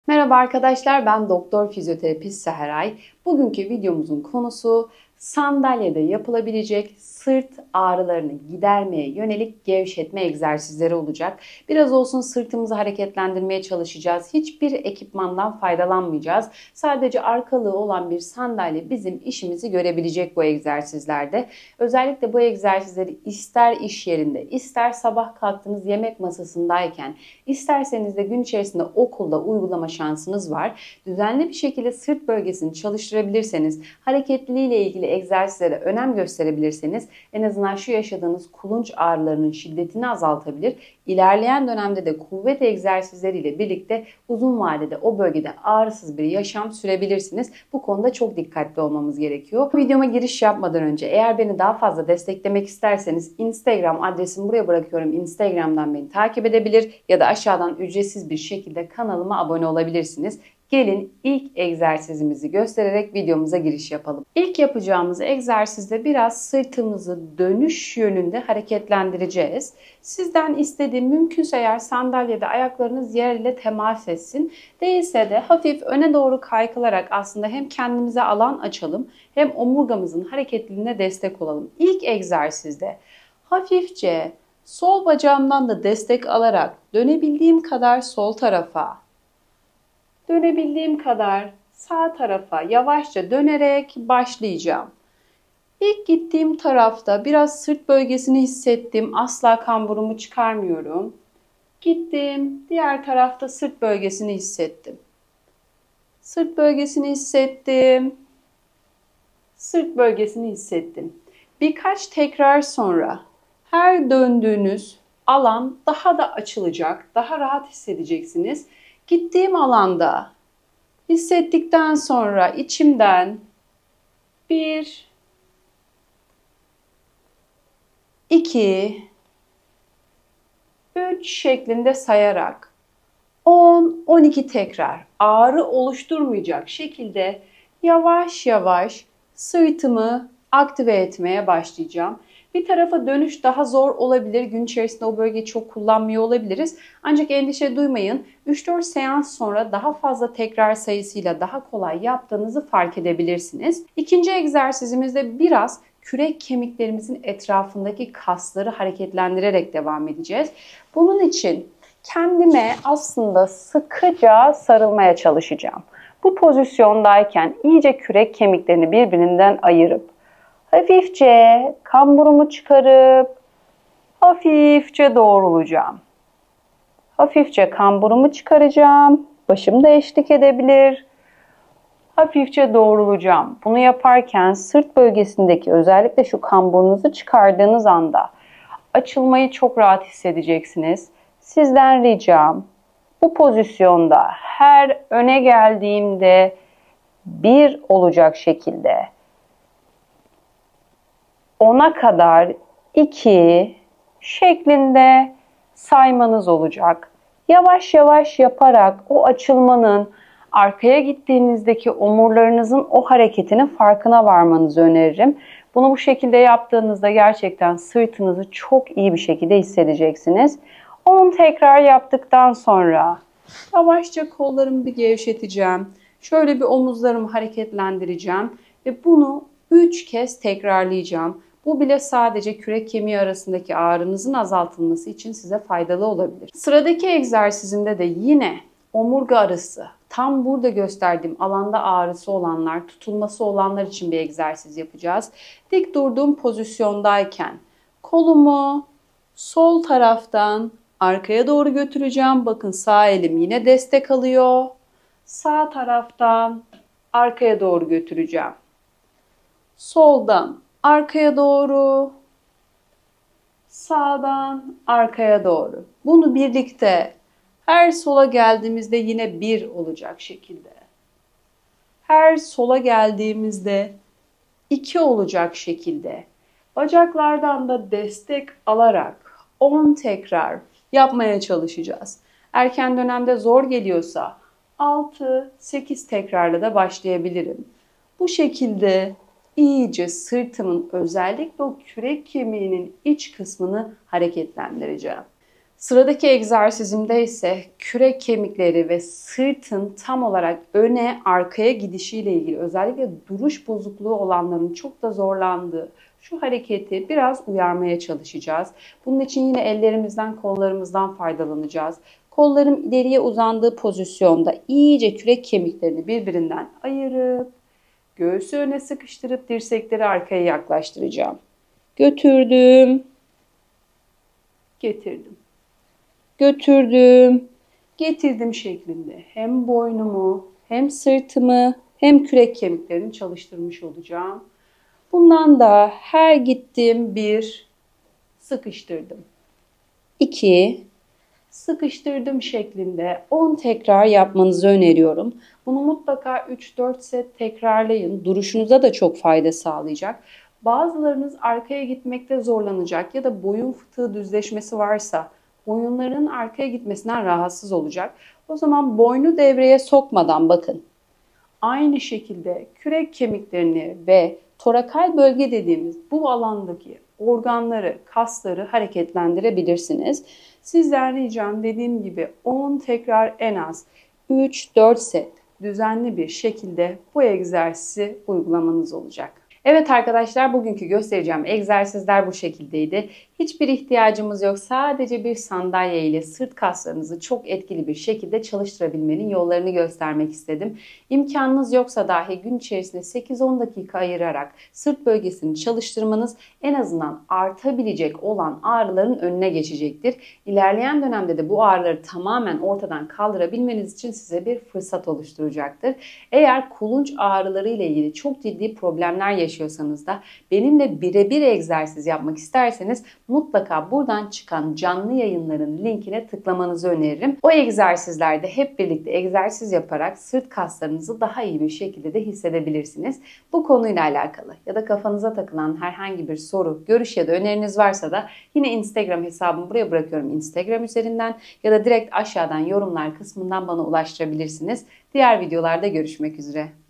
Merhaba arkadaşlar, ben doktor fizyoterapist Seheray. Bugünkü videomuzun konusu sandalyede yapılabilecek sırt ağrılarını gidermeye yönelik gevşetme egzersizleri olacak. Biraz olsun sırtımızı hareketlendirmeye çalışacağız. Hiçbir ekipmandan faydalanmayacağız. Sadece arkalığı olan bir sandalye bizim işimizi görebilecek bu egzersizlerde. Özellikle bu egzersizleri ister iş yerinde, ister sabah kalktığınız yemek masasındayken, isterseniz de gün içerisinde okulda uygulama şansınız var. Düzenli bir şekilde sırt bölgesini çalıştırabilirseniz, hareketliliğiyle ilgili egzersizlere önem gösterebilirseniz en azından şu yaşadığınız kulunç ağrılarının şiddetini azaltabilir. İlerleyen dönemde de kuvvet egzersizleriyle birlikte uzun vadede o bölgede ağrısız bir yaşam sürebilirsiniz. Bu konuda çok dikkatli olmamız gerekiyor. Videoma giriş yapmadan önce eğer beni daha fazla desteklemek isterseniz Instagram adresimi buraya bırakıyorum. Instagram'dan beni takip edebilir ya da aşağıdan ücretsiz bir şekilde kanalıma abone olabilirsiniz. Gelin ilk egzersizimizi göstererek videomuza giriş yapalım. İlk yapacağımız egzersizde biraz sırtımızı dönüş yönünde hareketlendireceğiz. Sizden istediğim mümkünse eğer sandalyede ayaklarınız yer ile temas etsin. Değilse de hafif öne doğru kaykılarak aslında hem kendimize alan açalım hem omurgamızın hareketliliğine destek olalım. İlk egzersizde hafifçe sol bacağımdan da destek alarak dönebildiğim kadar sol tarafa, dönebildiğim kadar sağ tarafa yavaşça dönerek başlayacağım. İlk gittiğim tarafta biraz sırt bölgesini hissettim. Asla kamburumu çıkarmıyorum. Gittim. Diğer tarafta sırt bölgesini hissettim. Sırt bölgesini hissettim. Sırt bölgesini hissettim. Birkaç tekrar sonra her döndüğünüz alan daha da açılacak. Daha rahat hissedeceksiniz. Gittiğim alanda hissettikten sonra içimden 1, 2, 3 şeklinde sayarak 10-12 tekrar ağrı oluşturmayacak şekilde yavaş yavaş sırtımı aktive etmeye başlayacağım. Bir tarafa dönüş daha zor olabilir. Gün içerisinde o bölgeyi çok kullanmıyor olabiliriz. Ancak endişe duymayın. 3-4 seans sonra daha fazla tekrar sayısıyla daha kolay yaptığınızı fark edebilirsiniz. İkinci egzersizimizde biraz kürek kemiklerimizin etrafındaki kasları hareketlendirerek devam edeceğiz. Bunun için kendime aslında sıkıca sarılmaya çalışacağım. Bu pozisyondayken iyice kürek kemiklerini birbirinden ayırıp hafifçe kamburumu çıkarıp hafifçe doğrulacağım. Hafifçe kamburumu çıkaracağım. Başım da eşlik edebilir. Hafifçe doğrulacağım. Bunu yaparken sırt bölgesindeki özellikle şu kamburunuzu çıkardığınız anda açılmayı çok rahat hissedeceksiniz. Sizden ricam bu pozisyonda her öne geldiğimde bir olacak şekilde 10'a kadar 2 şeklinde saymanız olacak. Yavaş yavaş yaparak o açılmanın arkaya gittiğinizdeki omurlarınızın o hareketinin farkına varmanızı öneririm. Bunu bu şekilde yaptığınızda gerçekten sırtınızı çok iyi bir şekilde hissedeceksiniz. 10 tekrar yaptıktan sonra yavaşça kollarımı bir gevşeteceğim. Şöyle bir omuzlarımı hareketlendireceğim ve bunu 3 kez tekrarlayacağım. Bu bile sadece kürek kemiği arasındaki ağrınızın azaltılması için size faydalı olabilir. Sıradaki egzersizimde de yine omurga arası, tam burada gösterdiğim alanda ağrısı olanlar, tutulması olanlar için bir egzersiz yapacağız. Dik durduğum pozisyondayken kolumu sol taraftan arkaya doğru götüreceğim. Bakın sağ elim yine destek alıyor. Sağ taraftan arkaya doğru götüreceğim. Soldan arkaya doğru, sağdan arkaya doğru. Bunu birlikte her sola geldiğimizde yine 1 olacak şekilde. Her sola geldiğimizde 2 olacak şekilde. Bacaklardan da destek alarak 10 tekrar yapmaya çalışacağız. Erken dönemde zor geliyorsa 6-8 tekrarla da başlayabilirim. Bu şekilde iyice sırtımın özellikle o kürek kemiğinin iç kısmını hareketlendireceğim. Sıradaki egzersizimde ise kürek kemikleri ve sırtın tam olarak öne arkaya gidişiyle ilgili, özellikle duruş bozukluğu olanların çok da zorlandığı şu hareketi biraz uyarmaya çalışacağız. Bunun için yine ellerimizden, kollarımızdan faydalanacağız. Kollarım ileriye uzandığı pozisyonda iyice kürek kemiklerini birbirinden ayırıp göğsü öne sıkıştırıp dirsekleri arkaya yaklaştıracağım. Götürdüm, getirdim. Götürdüm, getirdim şeklinde hem boynumu hem sırtımı hem kürek kemiklerini çalıştırmış olacağım. Bundan da her gittim 1, sıkıştırdım. 2, sıkıştırdım şeklinde 10 tekrar yapmanızı öneriyorum. Bunu mutlaka 3-4 set tekrarlayın. Duruşunuza da çok fayda sağlayacak. Bazılarınız arkaya gitmekte zorlanacak ya da boyun fıtığı düzleşmesi varsa boyunların arkaya gitmesinden rahatsız olacak. O zaman boynu devreye sokmadan bakın. Aynı şekilde kürek kemiklerini ve torakal bölge dediğimiz bu alandaki organları, kasları hareketlendirebilirsiniz. Sizden ricam dediğim gibi 10 tekrar en az 3-4 set düzenli bir şekilde bu egzersizi uygulamanız olacak. Evet arkadaşlar, bugünkü göstereceğim egzersizler bu şekildeydi. Hiçbir ihtiyacımız yok. Sadece bir sandalye ile sırt kaslarınızı çok etkili bir şekilde çalıştırabilmenin yollarını göstermek istedim. İmkanınız yoksa dahi gün içerisinde 8-10 dakika ayırarak sırt bölgesini çalıştırmanız en azından artabilecek olan ağrıların önüne geçecektir. İlerleyen dönemde de bu ağrıları tamamen ortadan kaldırabilmeniz için size bir fırsat oluşturacaktır. Eğer kulunç ağrıları ile ilgili çok ciddi problemler yaşıyorsanız da benimle birebir egzersiz yapmak isterseniz mutlaka buradan çıkan canlı yayınların linkine tıklamanızı öneririm. O egzersizlerde hep birlikte egzersiz yaparak sırt kaslarınızı daha iyi bir şekilde de hissedebilirsiniz. Bu konuyla alakalı ya da kafanıza takılan herhangi bir soru, görüş ya da öneriniz varsa da yine Instagram hesabımı buraya bırakıyorum. Instagram üzerinden ya da direkt aşağıdan yorumlar kısmından bana ulaştırabilirsiniz. Diğer videolarda görüşmek üzere.